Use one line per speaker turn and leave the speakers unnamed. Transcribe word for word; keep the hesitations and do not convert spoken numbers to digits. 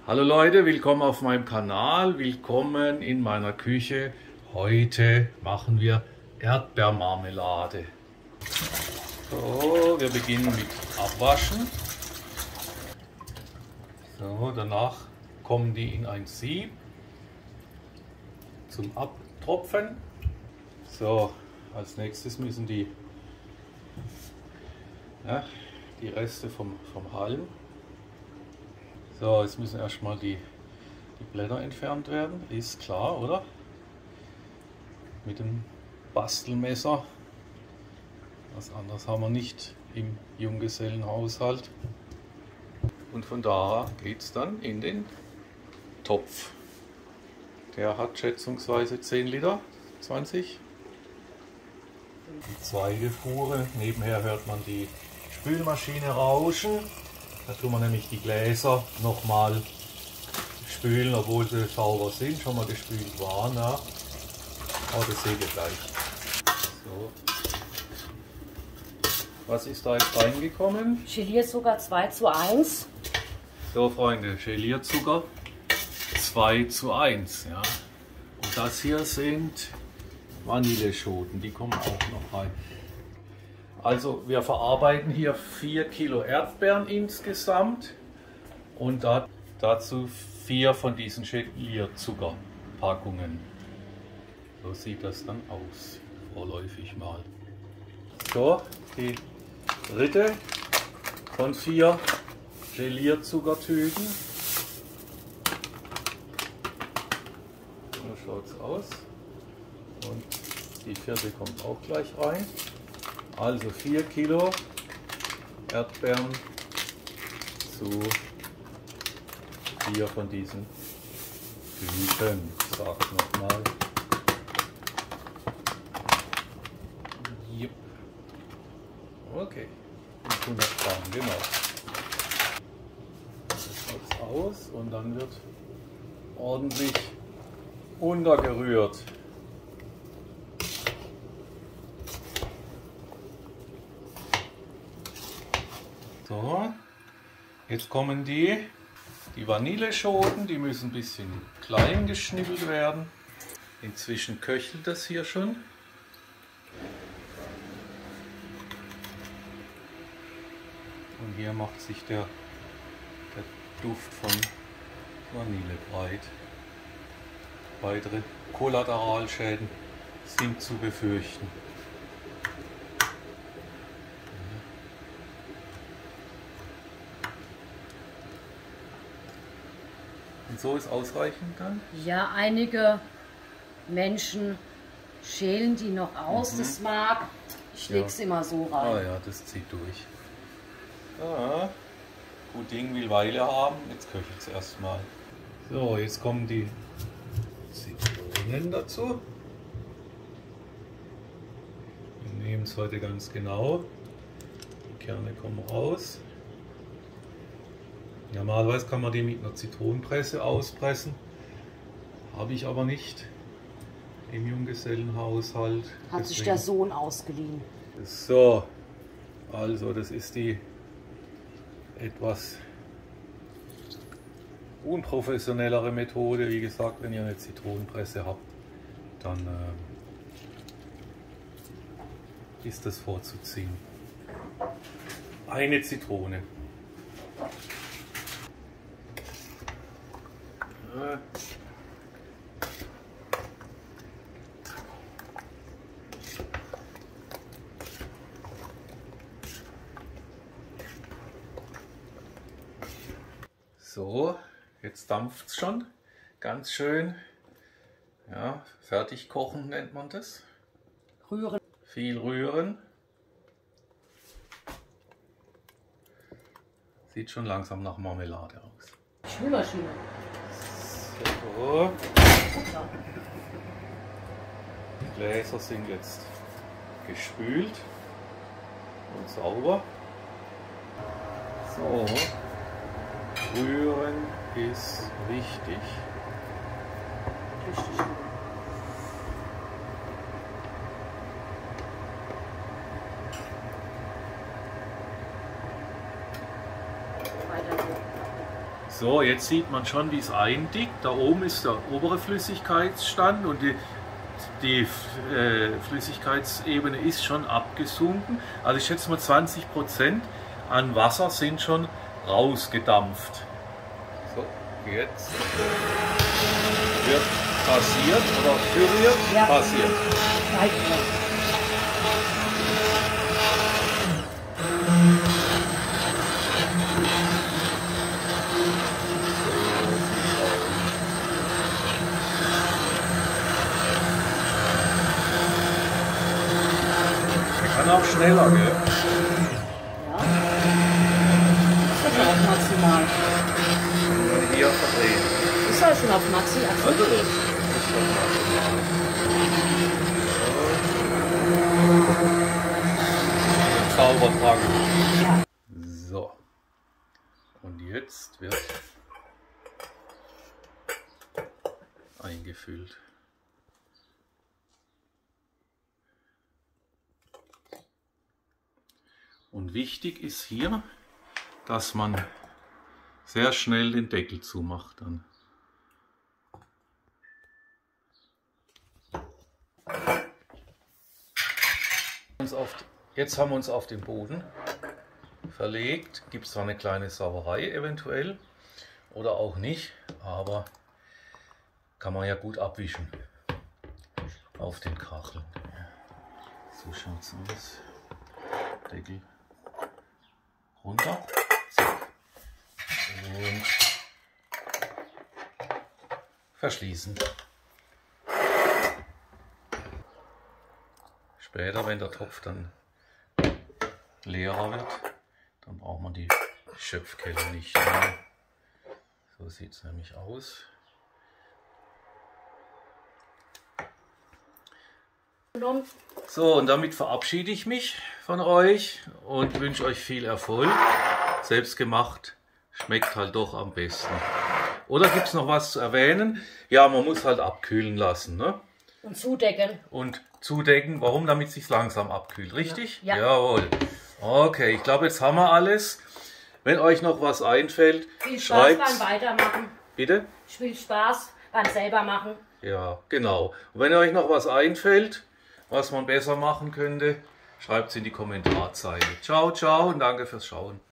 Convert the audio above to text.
Hallo Leute, willkommen auf meinem Kanal, willkommen in meiner Küche. Heute machen wir Erdbeermarmelade. So, wir beginnen mit Abwaschen. So, danach kommen die in ein Sieb zum Abtropfen. So, als nächstes müssen die, ja, die Reste vom, vom Halm. So, jetzt müssen erstmal die, die Blätter entfernt werden, ist klar, oder? Mit dem Bastelmesser. Was anderes haben wir nicht im Junggesellenhaushalt. Und von da geht es dann in den Topf. Der hat schätzungsweise zehn Liter, zwanzig. Die zweite Fuhre, nebenher hört man die Spülmaschine rauschen. Da tun wir nämlich die Gläser nochmal spülen, obwohl sie sauber sind, schon mal gespült waren. Ja. Aber das seht ihr gleich. So. Was ist da jetzt reingekommen?
Gelierzucker zwei zu eins.
So Freunde, Gelierzucker zwei zu eins. Ja. Und das hier sind Vanilleschoten, die kommen auch noch rein. Also wir verarbeiten hier vier Kilo Erdbeeren insgesamt und da, dazu vier von diesen Gelierzuckerpackungen. So sieht das dann aus, vorläufig mal. So, die dritte von vier Gelierzuckertüten. So schaut es aus. Und die vierte kommt auch gleich rein. Also vier Kilo Erdbeeren zu vier von diesen Tüten. Ich sage es nochmal. Yep. Okay, hundert Gramm, genau. Das schaut aus und dann wird ordentlich untergerührt. So, jetzt kommen die, die Vanilleschoten, die müssen ein bisschen klein geschnibbelt werden. Inzwischen köchelt das hier schon. Und hier macht sich der, der Duft von Vanille breit. Weitere Kollateralschäden sind zu befürchten. Und so ist ausreichend dann?
Ja, einige Menschen schälen die noch aus, mhm. Das mag. Ich lege es ja immer so rein.
Ah ja, das zieht durch. Ja, gut Ding will Weile haben, jetzt köchelt es erstmal. So, jetzt kommen die Zitronen dazu. Wir nehmen es heute ganz genau. Die Kerne kommen raus. Normalerweise kann man die mit einer Zitronenpresse auspressen, habe ich aber nicht im Junggesellenhaushalt.
Hat sich der Sohn ausgeliehen.
So, also das ist die etwas unprofessionellere Methode. Wie gesagt, wenn ihr eine Zitronenpresse habt, dann äh, ist das vorzuziehen. Eine Zitrone. So, jetzt dampft es schon ganz schön. Ja, fertig kochen nennt man das.
Rühren.
Viel rühren. Sieht schon langsam nach Marmelade aus.
Spülmaschine.
So. Die Gläser sind jetzt gespült und sauber. So. Rühren ist wichtig.
Richtig gut.
So, jetzt sieht man schon, wie es eindickt. Da oben ist der obere Flüssigkeitsstand und die, die äh, Flüssigkeitsebene ist schon abgesunken. Also ich schätze mal zwanzig Prozent an Wasser sind schon rausgedampft. So, jetzt wird passiert oder püriert?
Ja.
Passiert. Kann auch schneller, gell?
Ja. Das ist ja auch maximal.
Hier verdrehen.
Ist ja schon auf Maxi. Also.
Also das ist schon maximal. Zaubertrank.
Ja.
So. Und jetzt wird eingefüllt. Und wichtig ist hier, dass man sehr schnell den Deckel zumacht dann. Jetzt haben wir uns auf den Boden verlegt. Gibt es zwar eine kleine Sauerei eventuell oder auch nicht, aber kann man ja gut abwischen auf den Kacheln. So schaut es aus. Deckel runter. Zack. Und verschließen. Später, wenn der Topf dann leerer wird, dann braucht man die Schöpfkelle nicht mehr. So sieht es nämlich aus. So, und damit verabschiede ich mich von euch und wünsche euch viel Erfolg. Selbstgemacht schmeckt halt doch am besten. Oder gibt es noch was zu erwähnen? Ja, man muss halt abkühlen lassen, ne?
Und zudecken.
Und zudecken, warum? Damit es sich langsam abkühlt, richtig?
Ja.
Jawohl. Okay, ich glaube, jetzt haben wir alles. Wenn euch noch was einfällt,
Viel Spaß
schreibt's.
beim Weitermachen.
Bitte?
Viel Spaß beim selber machen.
Ja, genau. Und wenn euch noch was einfällt, was man besser machen könnte, schreibt es in die Kommentarzeile. Ciao, ciao und danke fürs Schauen.